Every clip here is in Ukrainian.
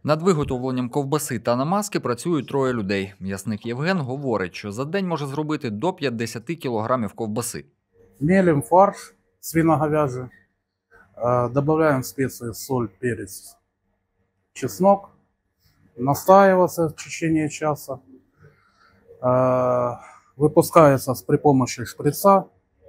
Над виготовленням ковбаси та намазки працюють троє людей. М'ясник Євген говорить, що за день може зробити до 50 кілограмів ковбаси. Мелим фарш свино-говяжий, добавляем специи соль, перец, чеснок, настаивается в течение часа, выпускается при помощи шприца,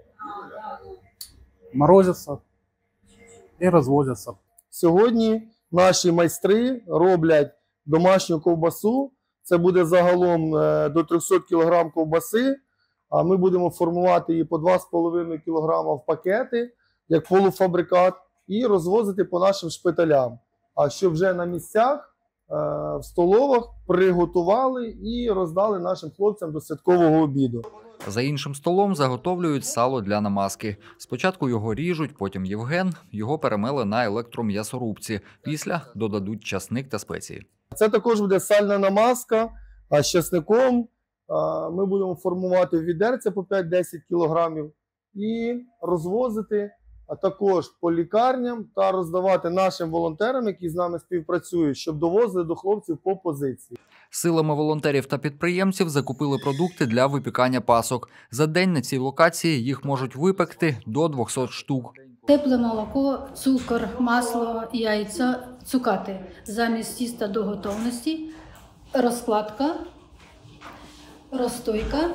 морозится и разводится. Сьогодні наші майстри роблять домашню ковбасу. Це буде загалом до 300 кг ковбаси, а ми будемо формувати її по 2,5 кг в пакети, як полуфабрикат, і розвозити по нашим шпиталям. А щоб вже на місцях, в столовах приготували і роздали нашим хлопцям до святкового обіду. За іншим столом заготовлюють сало для намазки. Спочатку його ріжуть, потім Євген його перемеле на електром'ясорубці. Після додадуть часник та спеції. Це також буде сальна намазка, а з часником ми будемо формувати відерця по 5-10 кг і розвозити, а також по лікарням та роздавати нашим волонтерам, які з нами співпрацюють, щоб довозили до хлопців по позиції. Силами волонтерів та підприємців закупили продукти для випікання пасок. За день на цій локації їх можуть випекти до 200 штук. Тепле молоко, цукор, масло, яйця, цукати. Замість тіста до готовності, розкладка, розстойка,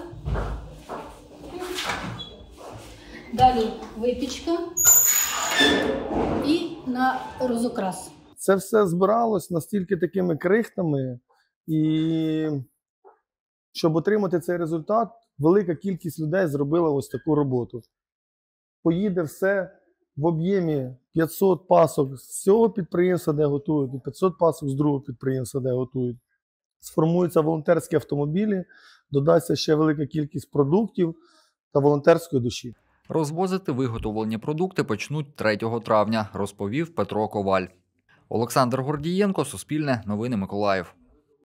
далі випічка і на розукрас. Це все збиралось настільки такими крихтами, і щоб отримати цей результат, велика кількість людей зробила ось таку роботу. Поїде все в об'ємі 500 пасок з цього підприємства, де готують, і 500 пасок з другого підприємства, де готують. Сформуються волонтерські автомобілі, додасться ще велика кількість продуктів та волонтерської душі. Розвозити виготовлені продукти почнуть 3 травня, розповів Петро Коваль. Олександр Гордієнко, Суспільне, Новини Миколаїв.